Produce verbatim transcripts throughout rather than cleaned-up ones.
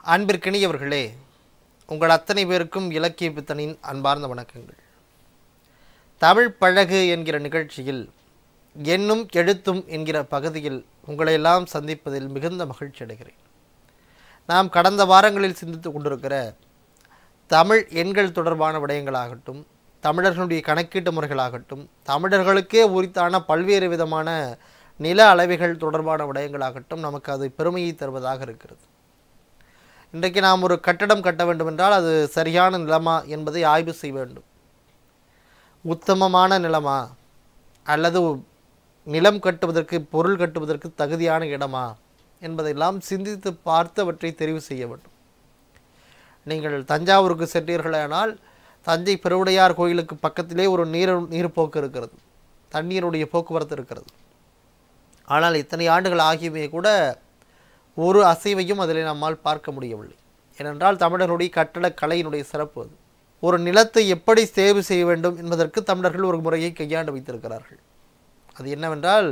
அன்பிற்கினியவர்களே, உங்கள் அத்தனை பேருக்கும் இலக்கிய பித்தனின் அன்பார்ந்த வணக்கங்கள். தமிழ் பழகு என்கிற நிகழ்ச்சியில் எண்ணும் எழுத்தும் என்கிற பகுதியில் உங்களையெல்லாம் சந்திப்பதில் மிகுந்த மகிழ்ச்சி அடைகிறேன். நாம் கடந்த வாரங்களில் சிந்தித்து கொண்டிருக்கிற தமிழ் எண்கள் தொடர்பான விடயங்களாகட்டும், தமிழர்களுடைய கணக்கீட்டு முறைகளாகட்டும், தமிழர்களுக்கே உரித்தான பல்வேறு விதமான நில அளவைகள் தொடர்பான விடயங்களாகட்டும் நமக்கு அது பெருமையை தருவதாக இருக்கிறது. இன்றைக்கு நாம் ஒரு கட்டடம் கட்ட வேண்டும் என்றால் அது சரியான நிலமா என்பதை ஆய்வு செய்ய வேண்டும். உத்தமமான நிலமா அல்லது நிலம் கட்டுவதற்கு, பொருள் கட்டுவதற்கு தகுதியான இடமா என்பதையெல்லாம் சிந்தித்து பார்த்து அவற்றை தெரிவு செய்ய வேண்டும். நீங்கள் தஞ்சாவூருக்கு சென்றீர்களானால் தஞ்சை பெருவுடையார் கோயிலுக்கு பக்கத்திலே ஒரு நீர் நீர்ப்போக்கு இருக்கிறது, தண்ணீருடைய போக்குவரத்து இருக்கிறது. ஆனால் இத்தனை ஆண்டுகள் ஆகியவே கூட ஒரு அசைவையும் அதில் நம்மால் பார்க்க முடியவில்லை. ஏனென்றால் தமிழர்களுடைய கட்டடக்கலையினுடைய சிறப்பு அது. ஒரு நிலத்தை எப்படி தேர்வு செய்ய வேண்டும் என்பதற்கு தமிழர்கள் ஒரு முறையை கையாண்டு வைத்திருக்கிறார்கள். அது என்னவென்றால்,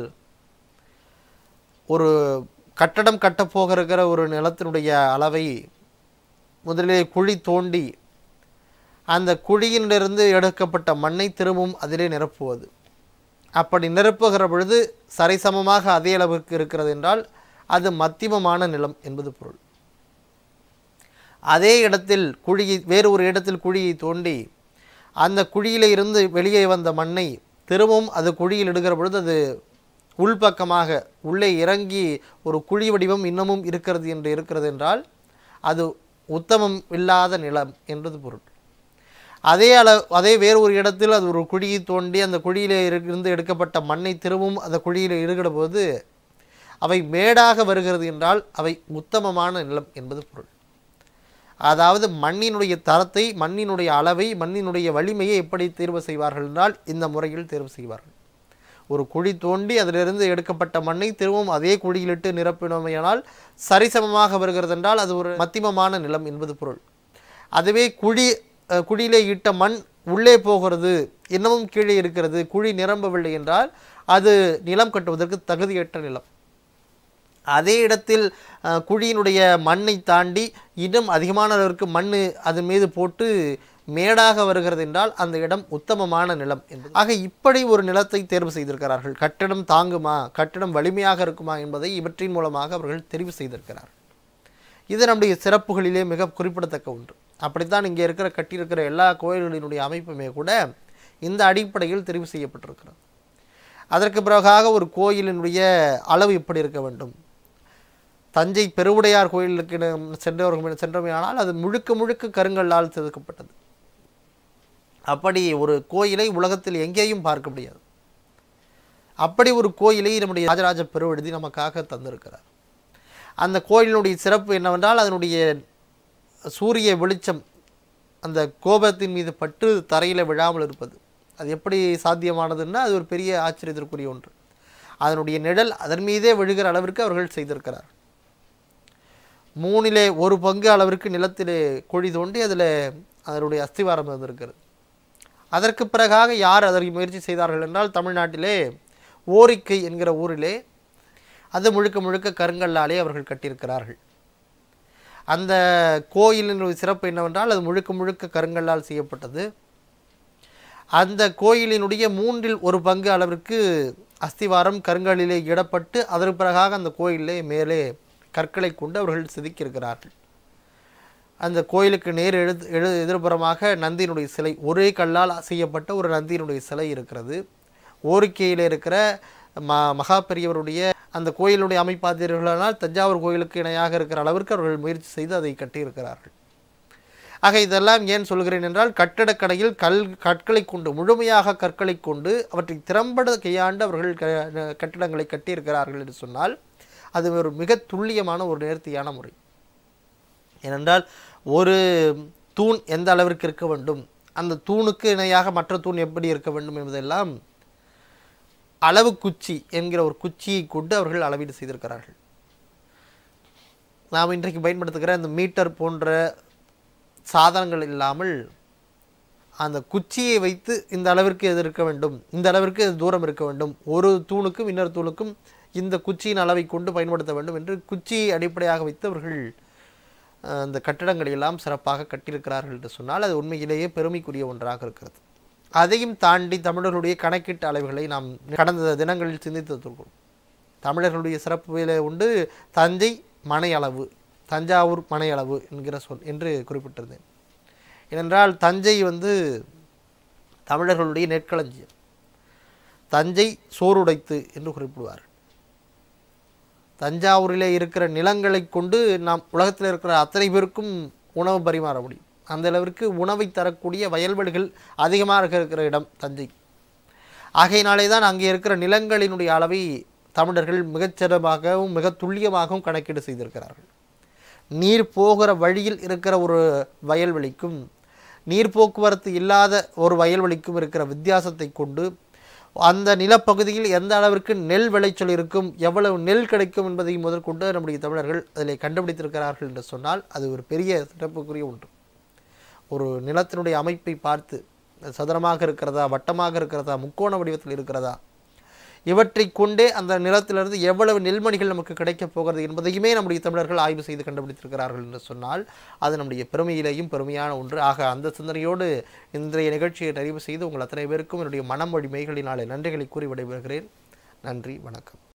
ஒரு கட்டடம் கட்டப்போக இருக்கிற ஒரு நிலத்தினுடைய அளவை முதலிலே குழி தோண்டி அந்த குழியிலிருந்து எடுக்கப்பட்ட மண்ணை திரும்பவும் அதிலே நிரப்புவது. அப்படி நிரப்புகிற பொழுது சரிசமமாக அதே அளவுக்கு இருக்கிறது என்றால் அது மத்தியமமான நிலம் என்பது பொருள். அதே இடத்தில் குழியை வேறு ஒரு இடத்தில் குழியை தோண்டி அந்த குழியிலே இருந்து வெளியே வந்த மண்ணை திரும்பவும் அது குழியில் இடுகிற பொழுது அது உள்பக்கமாக உள்ளே இறங்கி ஒரு குழி வடிவம் இன்னமும் இருக்கிறது என்று இருக்கிறது என்றால் அது உத்தமம் இல்லாத நிலம் என்பது பொருள். அதே அளவு அதே வேறு ஒரு இடத்தில் அது ஒரு குழியை தோண்டி அந்த குழியிலே இருந்து எடுக்கப்பட்ட மண்ணை திரும்பவும் அந்த குழியில் இடுகிற போது அவை மேடாக வருகிறது என்றால் அவை உத்தமமான நிலம் என்பது பொருள். அதாவது மண்ணினுடைய தரத்தை, மண்ணினுடைய அளவை, மண்ணினுடைய வலிமையை எப்படி தேர்வு செய்வார்கள் என்றால் இந்த முறையில் தேர்வு செய்வார்கள். ஒரு குழி தோண்டி அதிலிருந்து எடுக்கப்பட்ட மண்ணை திரும்பவும் அதே குழியிலிட்டு நிரப்பினோமையானால் சரிசமமாக வருகிறது என்றால் அது ஒரு மத்தியமமான நிலம் என்பது பொருள். அதுவே குழி குழியிலே இட்ட மண் உள்ளே போகிறது, இன்னமும் கீழே இருக்கிறது, குழி நிரம்பவில்லை என்றால் அது நிலம் கட்டுவதற்கு தகுதியற்ற நிலம். அதே இடத்தில் குழியினுடைய மண்ணை தாண்டி இன்னும் அதிகமான அளவிற்கு மண் அதன் மீது போட்டு மேடாக வருகிறது என்றால் அந்த இடம் உத்தமமான நிலம் என்பது. ஆக இப்படி ஒரு நிலத்தை தேர்வு செய்திருக்கிறார்கள். கட்டிடம் தாங்குமா, கட்டிடம் வலிமையாக இருக்குமா என்பதை இவற்றின் மூலமாக அவர்கள் தெரிவு செய்திருக்கிறார்கள். இது நம்முடைய சிறப்புகளிலே மிக குறிப்பிடத்தக்க ஒன்று. அப்படித்தான் இங்கே இருக்கிற கட்டியிருக்கிற எல்லா கோயில்களினுடைய அமைப்புமே கூட இந்த அடிப்படையில் தெரிவு செய்யப்பட்டிருக்கிறது. அதற்கு பிறகாக ஒரு கோயிலினுடைய அளவு எப்படி இருக்க வேண்டும். தஞ்சை பெருவுடையார் கோயிலுக்கு சென்றவர்கள் சென்றமையானால் அது முழுக்க முழுக்க கருங்கல்லால் செதுக்கப்பட்டது. அப்படி ஒரு கோயிலை உலகத்தில் எங்கேயும் பார்க்க முடியாது. அப்படி ஒரு கோயிலை நம்முடைய ராஜராஜ பெருவெழுதி நமக்காக தந்திருக்கிறார். அந்த கோயிலினுடைய சிறப்பு என்னவென்றால் அதனுடைய சூரிய வெளிச்சம் அந்த கோபுரத்தின் மீது பட்டு தரையில் விழாமல் இருப்பது. அது எப்படி சாத்தியமானதுன்னா அது ஒரு பெரிய ஆச்சரியத்திற்குரிய ஒன்று. அதனுடைய நிழல் அதன் மீதே விழுகிற அளவிற்கு அவர்கள் செய்திருக்கிறார். மூணிலே ஒரு பங்கு அளவிற்கு நிலத்திலே குழி தோண்டி அதில் அதனுடைய அஸ்திவாரம் இருந்திருக்கிறது. அதற்கு பிறகாக யார் அதற்கு முயற்சி செய்தார்கள் என்றால் தமிழ்நாட்டிலே ஓரிக்கை என்கிற ஊரிலே அது முழுக்க முழுக்க கருங்கல்லாலே அவர்கள் கட்டியிருக்கிறார்கள். அந்த கோயிலினுடைய சிறப்பு என்னவென்றால் அது முழுக்க முழுக்க கருங்கல்லால் செய்யப்பட்டது. அந்த கோயிலினுடைய மூன்றில் ஒரு பங்கு அளவிற்கு அஸ்திவாரம் கருங்கல்லிலே இடப்பட்டு அதற்கு பிறகாக அந்த கோயிலே மேலே கற்களை கொண்டு அவர்கள் செதுக்கியிருக்கிறார்கள். அந்த கோயிலுக்கு நேர் எழு எழு எதிர்புறமாக நந்தியினுடைய சிலை, ஒரே கல்லால் செய்யப்பட்ட ஒரு நந்தியினுடைய சிலை இருக்கிறது. ஓரிக்கையில் இருக்கிற ம மகா பெரியவருடைய அந்த கோயிலுடைய அமைப்பாதீர்களானால் தஞ்சாவூர் கோயிலுக்கு இணையாக இருக்கிற அளவிற்கு அவர்கள் முயற்சி செய்து அதை கட்டியிருக்கிறார்கள். ஆக இதெல்லாம் ஏன் சொல்கிறேன் என்றால் கட்டடக்கடையில் கல் கற்களை கொண்டு முழுமையாக கற்களை கொண்டு அவற்றை திறம்பட கையாண்டு அவர்கள் க கட்டிடங்களை கட்டியிருக்கிறார்கள் என்று சொன்னால் அது ஒரு மிக துல்லியமான ஒரு நேர்த்தியான முறை. ஏனென்றால் ஒரு தூண் எந்த அளவிற்கு இருக்க வேண்டும், அந்த தூணுக்கு இணையாக மற்ற தூண் எப்படி இருக்க வேண்டும் என்பதெல்லாம் அளவு குச்சி என்கிற ஒரு குச்சியை கொண்டு அவர்கள் அளவீடு செய்திருக்கிறார்கள். நாம் இன்றைக்கு பயன்படுத்துகிற இந்த மீட்டர் போன்ற சாதனங்கள் இல்லாமல் அந்த குச்சியை வைத்து இந்த அளவிற்கு எது இருக்க வேண்டும், இந்த அளவிற்கு தூரம் இருக்க வேண்டும், ஒரு தூணுக்கும் இன்னொரு தூணுக்கும் இந்த குச்சியின் அளவை கொண்டு பயன்படுத்த வேண்டும் என்று குச்சியை அடிப்படையாக வைத்து அவர்கள் அந்த கட்டிடங்களை எல்லாம் சிறப்பாக கட்டியிருக்கிறார்கள் என்று சொன்னால் அது உண்மையிலேயே பெருமைக்குரிய ஒன்றாக இருக்கிறது. அதையும் தாண்டி தமிழர்களுடைய கணக்கீட்டு அளவுகளை நாம் கடந்த தினங்களில் சிந்தித்திருக்கிறோம். தமிழர்களுடைய சிறப்பிலே உண்டு தஞ்சை மனை அளவு, தஞ்சாவூர் மனை அளவு என்கிற சொல் என்று குறிப்பிட்டிருந்தேன். ஏனென்றால் தஞ்சை வந்து தமிழர்களுடைய நெற்களஞ்சியம். தஞ்சை சோறுடைத்து என்று குறிப்பிடுவார். தஞ்சாவூரிலே இருக்கிற நிலங்களை கொண்டு நாம் உலகத்தில் இருக்கிற அத்தனை பேருக்கும் உணவு பரிமாற முடியும். அந்த அளவிற்கு உணவை தரக்கூடிய வயல்வெளிகள் அதிகமாக இருக்கிற இடம் தஞ்சை. ஆகையினாலே தான் அங்கே இருக்கிற நிலங்களினுடைய அளவை தமிழர்கள் மிகச்சிறப்பாகவும் மிக துல்லியமாகவும் கணக்கீடு செய்திருக்கிறார்கள். நீர் போகிற வழியில் இருக்கிற ஒரு வயல்வெளிக்கும் நீர் போக்குவரத்து இல்லாத ஒரு வயல்வெளிக்கும் இருக்கிற வித்தியாசத்தை கொண்டு அந்த நிலப்பகுதியில் எந்த அளவிற்கு நெல் விளைச்சல் இருக்கும், எவ்வளவு நெல் கிடைக்கும் என்பதை முதற்கொண்டு நம்முடைய தமிழர்கள் அதில் கண்டுபிடித்திருக்கிறார்கள் என்று சொன்னால் அது ஒரு பெரிய சிறப்புக்குரிய ஒன்று. ஒரு நிலத்தினுடைய அமைப்பை பார்த்து சதுரமாக இருக்கிறதா, வட்டமாக இருக்கிறதா, முக்கோண வடிவத்தில் இருக்கிறதா, இவற்றை கொண்டே அந்த நிலத்திலிருந்து எவ்வளவு நெல்மணிகள் நமக்கு கிடைக்கப் போகிறது என்பதையுமே நம்முடைய தமிழர்கள் ஆய்வு செய்து கண்டுபிடித்திருக்கிறார்கள் என்று சொன்னால் அது நம்முடைய பெருமையிலேயும் பெருமையான ஒன்று. ஆக அந்த சிந்தனையோடு இன்றைய நிகழ்ச்சியை நிறைவு செய்து உங்கள் அத்தனை பேருக்கும் என்னுடைய மனம் வழி மெய்களினாலே நன்றிகளை கூறி விடைபெறுகிறேன். நன்றி, வணக்கம்.